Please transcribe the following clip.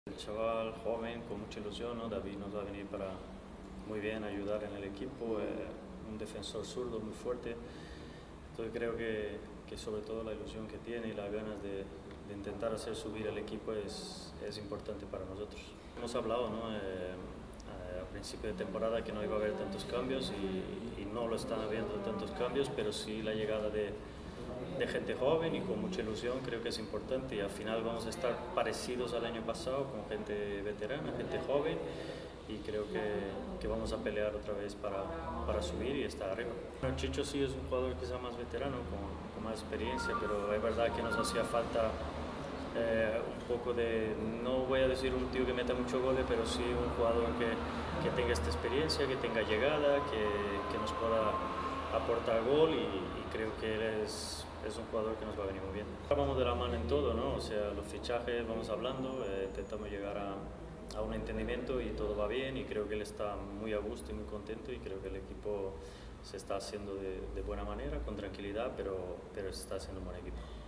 El chaval joven con mucha ilusión, ¿no? David nos va a venir para muy bien ayudar en el equipo, un defensor zurdo muy fuerte. Entonces creo que sobre todo la ilusión que tiene y las ganas de intentar hacer subir el equipo es importante para nosotros. Hemos hablado, ¿no? A principio de temporada que no iba a haber tantos cambios y no lo están habiendo tantos cambios, pero sí la llegada de gente joven y con mucha ilusión creo que es importante, y al final vamos a estar parecidos al año pasado con gente veterana, gente joven, y creo que vamos a pelear otra vez para subir y estar arriba. Bueno, Chicho sí es un jugador quizá más veterano, con más experiencia, pero es verdad que nos hacía falta un poco de, no voy a decir un tío que meta muchos goles, pero sí un jugador que tenga esta experiencia, que tenga llegada, que nos pueda aportar gol, y creo que él es un jugador que nos va a venir muy bien. Vamos de la mano en todo, ¿no? O sea, los fichajes vamos hablando, intentamos llegar a un entendimiento y todo va bien, y creo que él está muy a gusto y muy contento, y creo que el equipo se está haciendo de buena manera, con tranquilidad, pero se está haciendo un buen equipo.